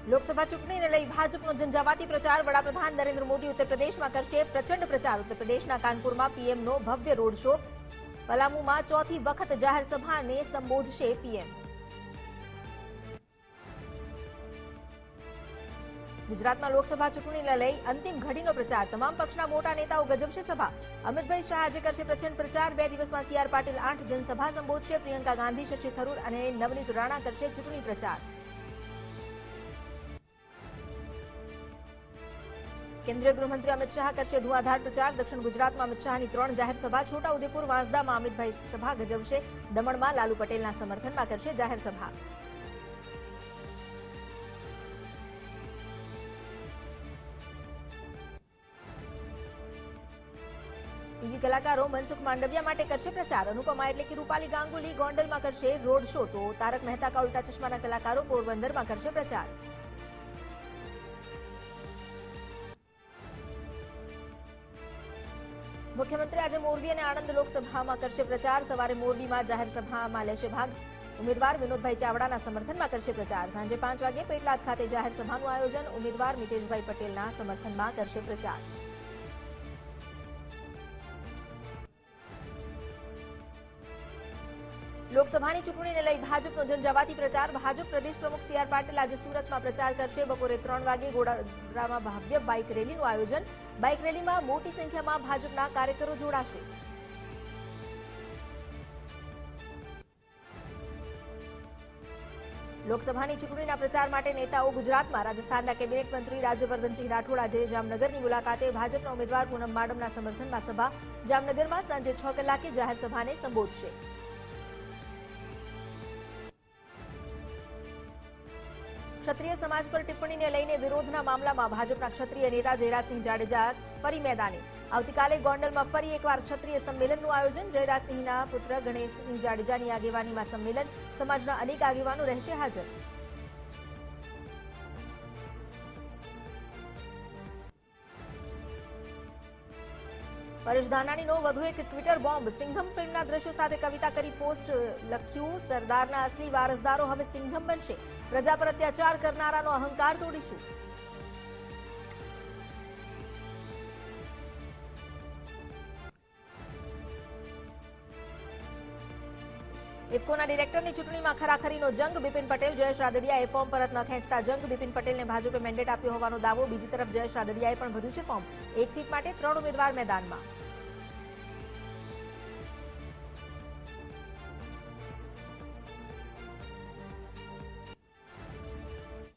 લોકસભા ચૂંટણીને લઈ ભાજપનો ઝંઝાવાતી પ્રચાર। વડાપ્રધાન નરેન્દ્ર મોદી ઉત્તર પ્રદેશમાં કરશે પ્રચંડ પ્રચાર। ઉત્તર પ્રદેશના કાનપુરમાં પીએમનો ભવ્ય રોડ શો। પલામુમાં ચોથી વખત જાહેર સભાને સંબોધશે પીએમ। ગુજરાતમાં લોકસભા ચૂંટણીને લઈ અંતિમ ઘડીનો પ્રચાર। તમામ પક્ષના મોટા નેતાઓ ગજવશે સભા। અમિતભાઈ શાહ આજે કરશે પ્રચંડ પ્રચાર। 2 દિવસમાં સીઆર પાટીલ 8 જનસભા સંબોધશે। પ્રિયંકા ગાંધી, શશી થરૂર અને નવનીત રાણા કરશે ચૂંટણી પ્રચાર। કેન્દ્રીય ગૃહમંત્રી અમિત શાહ કરશે ધુઆધાર પ્રચાર। દક્ષિણ ગુજરાતમાં અમિત શાહની 3 જાહેર સભા। છોટાઉદેપુર, વાંસદામાં અમિતભાઈ સભા ગજવશે। દમણમાં લાલુ પટેલના સમર્થનમાં કરશે જાહેર સભા। ટીવી કલાકારો મનસુખ માંડવિયા માટે કરશે પ્રચાર। અનુપમા એટલે કે રૂપાલી ગાંગુલી ગોંડલમાં કરશે રોડ શો, તો તારક મહેતા કા ઉલ્ટા ચશ્માના કલાકારો પોરબંદરમાં કરશે પ્રચાર। મુખ્યમંત્રી આજે મોરબી અને આણંદ લોકસભામાં કરશે પ્રચાર। સવારે મોરબીમાં જાહેર સભામાં લેશે ભાગ। ઉમેદવાર વિનોદભાઈ ચાવડાના સમર્થનમાં કરશે પ્રચાર। સાંજે 5 વાગે પેટલાદ ખાતે જાહેર સભાનું આયોજન। ઉમેદવાર મિતેશભાઈ પટેલના સમર્થનમાં કરશે પ્રચાર। લોકસભાની ચૂંટણીને લઈ ભાજપનો ઝંઝાવાતી પ્રચાર। ભાજપ પ્રદેશ પ્રમુખ સીઆર પાટીલ આજે સુરતમાં પ્રચાર કરશે। બપોરે 3 વાગે ગોડાદરામાં ભવ્ય બાઇક રેલીનું આયોજન। બાઇક રેલીમાં મોટી સંખ્યામાં ભાજપના કાર્યકરો જોડાશે। લોકસભાની ચૂંટણીના પ્રચાર માટે નેતાઓ ગુજરાતમાં। રાજસ્થાનના કેબિનેટ મંત્રી રાજ્યવર્ધનસિંહ રાઠોડ આજે જામનગરની મુલાકાતે। ભાજપના ઉમેદવાર પૂનમ માડમના સમર્થનમાં સભા। જામનગરમાં સાંજે 6 કલાકે જાહેર સભાને સંબોધશે। ક્ષત્રિય સમાજ પર ટિપ્પણીને લઈને વિરોધના મામલામાં ભાજપના ક્ષત્રિય નેતા જયરાજસિંહ જાડેજા ફરી મેદાને। આવતીકાલે ગોંડલમાં ફરી એકવાર ક્ષત્રિય સંમેલનનું આયોજન। જયરાજસિંહના પુત્ર ગણેશસિંહ જાડેજાની આગેવાનીમાં સંમેલન। સમાજના અનેક આગેવાનો રહેશે હાજર। પરેશ ધાનાણીનો વધુ એક ટ્વિટર બોમ્બ। સિંઘમ ફિલ્મના દ્રશ્યો સાથે કવિતા કરી પોસ્ટ લખ્યું, સરદારના અસલી વારસદારો હવે સિંઘમ બનશે। પ્રજા પર અત્યાચાર કરનારાનો અહંકાર તોડીશું। ઇફકોના ડિરેક્ટરની ચૂંટણીમાં ખરાખરીનો જંગ। બિપિન પટેલ, જયેશ રાદડિયાએ ફોર્મ પરત ન ખેંચતા જંગ। બિપિન પટેલને ભાજપે મેન્ડેટ આપ્યો હોવાનો દાવો। બીજી તરફ જયેશ રાદડિયાએ પણ ભર્યું છે ફોર્મ। એક સીટ માટે 3 ઉમેદવાર મેદાનમાં।